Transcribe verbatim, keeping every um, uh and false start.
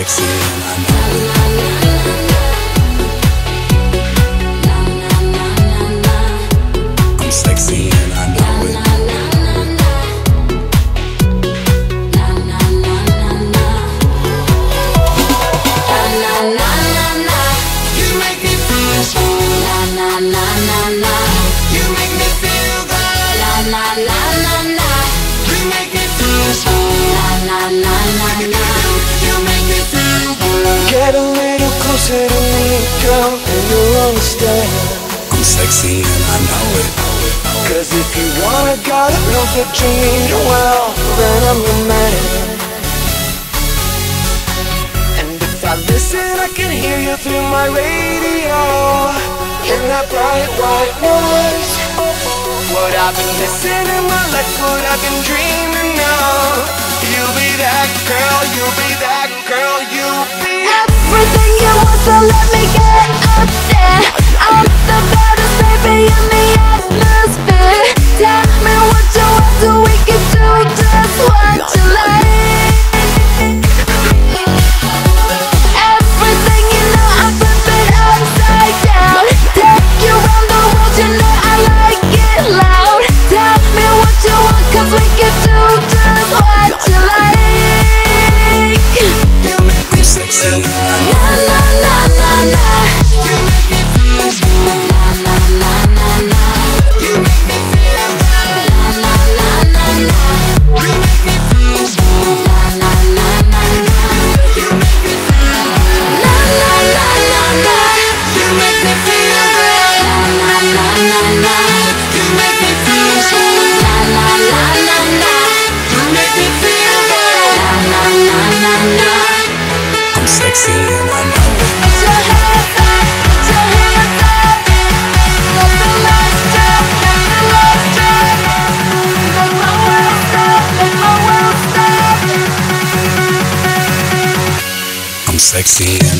sexy and I know it. I'm sexy and I know it. You make me feel smooth. You make me feel good. You make me feel smooth. You make me feel good. Get a little closer to me, girl, and you'll understand. I'm sexy and I know it. Cause if you want a girl that knows what you need, well, then I'm your man. And if I listen, I can hear you through my radio. In that bright white noise. What I've been missing in my life, what I've been dreaming of. You'll be that girl, you'll be that girl, you'll be everything you want, so let me get up there. I'm the baddest baby in the atmosphere. Tell me what you want so we can do just what you like. Everything you know, I'm flipping upside down. Take you around the world, you know I like it loud. Tell me what you want, cause we can do just what you like. You make me Sexy and I know Na it. na na na na. You make me feel smooth. Na na na na na. You make me feel good. Na na na na. You make me feel smooth. Na na na na na. You make me feel good. Na na na na na. You make me feel good. Na na na na. You make me feel smooth. Na na na na na. You make me feel good. Na na na na. I'm sexy and I know it. Put your hands up, put your hands up. Let the lights drop, let the lights drop. Let my world stop, let my world stop. I'm sexy